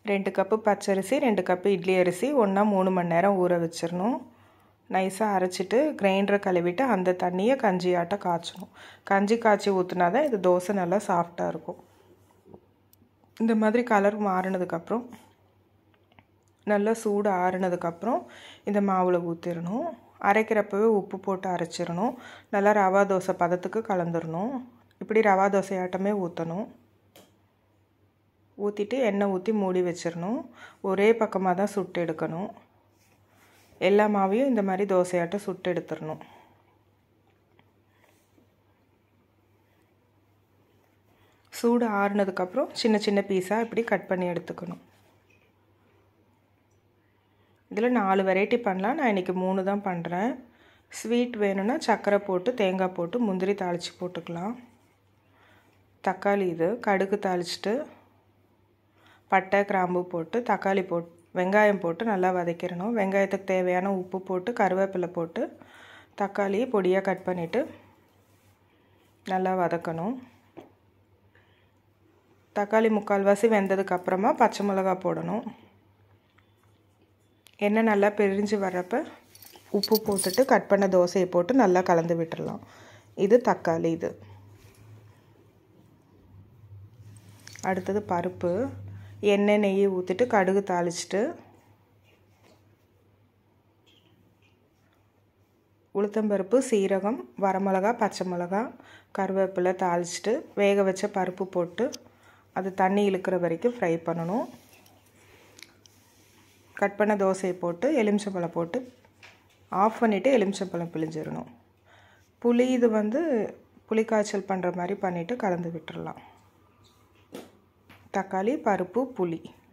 2 cup பச்சரிசி 2 cup idli அரிசி ஒன்றா 3 மணி நேரம் ஊற வச்சிடணும். நைஸாக அரைச்சிட்டு கிரைண்டரை கழுவிட்டு அந்த தண்ணியை கஞ்சியாட்ட காய்ச்சணும். கஞ்சி காய்ச்சி ஊற்றினா தான் இது தோசை நல்லா சாஃப்டாக இருக்கும். இந்த மாதிரி கலர் மாறினதுக்கப்புறம் நல்லா சூடு ஆறுனதுக்கப்புறம் இந்த மாவில் ஊற்றிடணும். அரைக்கிறப்பவே உப்பு போட்டு அரைச்சிடணும். நல்லா ரவா தோசை பதத்துக்கு கலந்துடணும். இப்படி ரவா தோசையாட்டமே ஊற்றணும். ஊற்றிட்டு எண்ணெய் ஊற்றி மூடி வச்சிடணும். ஒரே பக்கமாக தான் சுட்டு எடுக்கணும். எல்லா மாவையும் இந்த மாதிரி தோசையாட்டம் சுட்டு எடுத்துடணும். சூடு ஆறுனதுக்கப்புறம் சின்ன சின்ன பீஸாக இப்படி கட் பண்ணி எடுத்துக்கணும். இதில் 4 வெரைட்டி பண்ணலாம். நான் இன்றைக்கி 3 தான் பண்ணுறேன். ஸ்வீட் வேணும்னா சர்க்கரை போட்டு தேங்காய் போட்டு முந்திரி தாளித்து போட்டுக்கலாம். தக்காளி இது கடுகு தாளிச்சிட்டு பட்டை கிராம்பு போட்டு தக்காளி போட்டு வெங்காயம் போட்டு நல்லா வதக்கிடணும். வெங்காயத்துக்கு தேவையான உப்பு போட்டு கருவேப்பிலை போட்டு தக்காளியை பொடியாக கட் பண்ணிவிட்டு நல்லா வதக்கணும். தக்காளி முக்கால்வாசி வெந்ததுக்கப்புறமா பச்சை மிளகா போடணும். எண்ணெய் நல்லா பிரிஞ்சு வர்றப்ப உப்பு போட்டுட்டு கட் பண்ண தோசையை போட்டு நல்லா கலந்து விட்டுடலாம். இது தக்காளி. இது அடுத்தது பருப்பு. எண்ணெய் நெய் ஊற்றிட்டு கடுகு தாளிச்சிட்டு உளுத்தம்பருப்பு சீரகம் வரமிளகா பச்சை மிளகா கருவேப்பிலை தாளிச்சிட்டு வேக வச்ச பருப்பு போட்டு அது தண்ணி இழுக்கிற வரைக்கும் ஃப்ரை பண்ணணும். கட் பண்ண தோசையை போட்டு எலுமிச்சம்பழம் போட்டு ஆஃப் பண்ணிவிட்டு எலுமிச்சம்பழம் பிழிஞ்சிடணும். புளி இது புளி காய்ச்சல் பண்ணுற மாதிரி பண்ணிவிட்டு கலந்து விட்டுடலாம். தக்காளி பருப்பு புளி